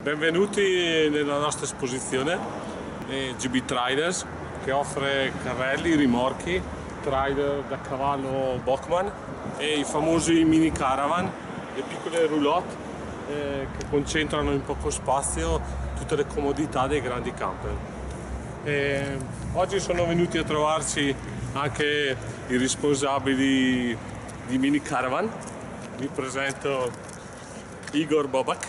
Benvenuti nella nostra esposizione GB Traders, che offre carrelli, rimorchi, trader da cavallo Bachmann e i famosi mini caravan, le piccole roulotte che concentrano in poco spazio tutte le comodità dei grandi camper. Oggi sono venuti a trovarci anche i responsabili di mini caravan. Vi presento Igor Bobak,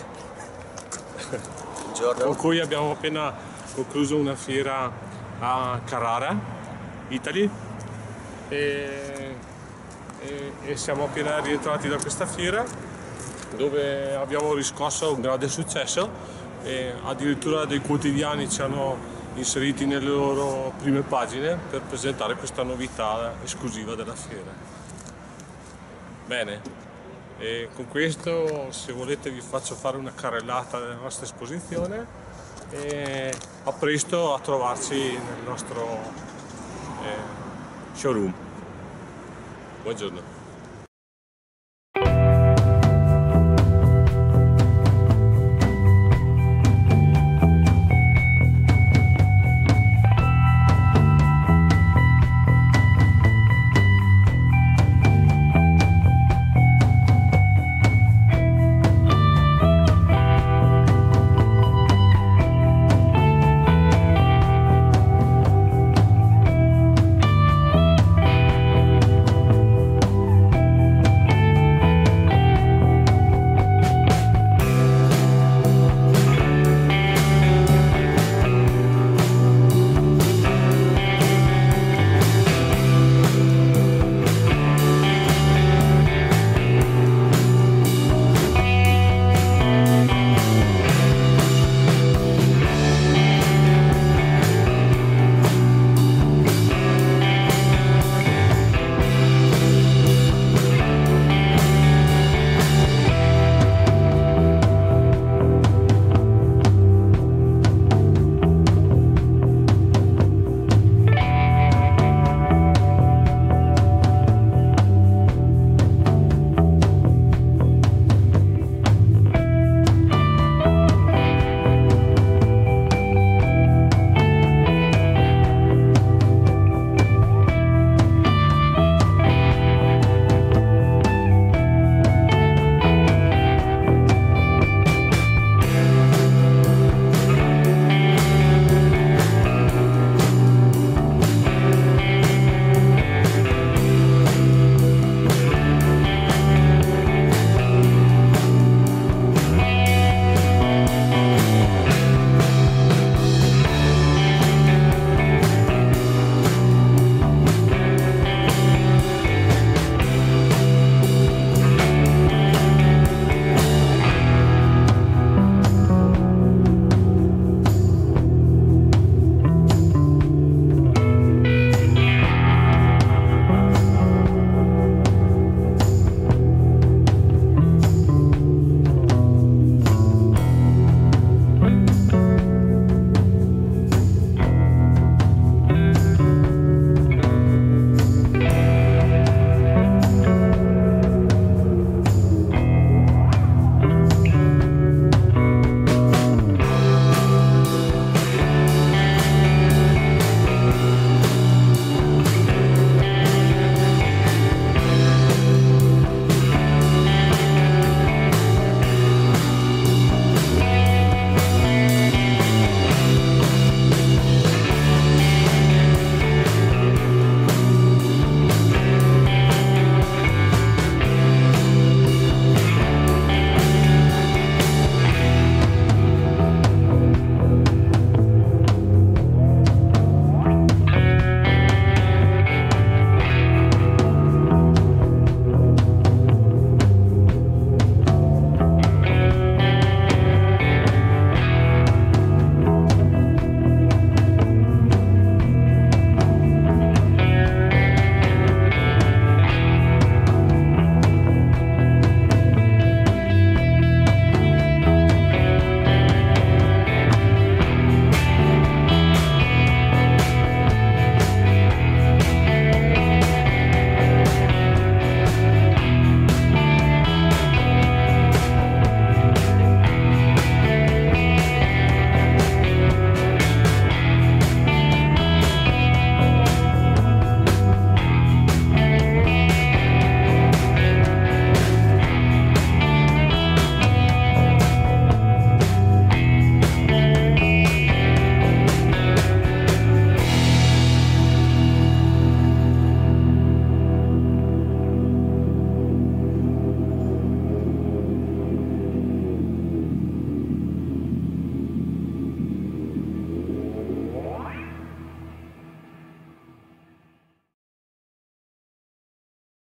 con cui abbiamo appena concluso una fiera a Carrara, Italy, e siamo appena rientrati da questa fiera dove abbiamo riscosso un grande successo e addirittura dei quotidiani ci hanno inseriti nelle loro prime pagine per presentare questa novità esclusiva della fiera. Bene, e con questo, se volete, vi faccio fare una carrellata della nostra esposizione e a presto a trovarci nel nostro showroom. Buongiorno.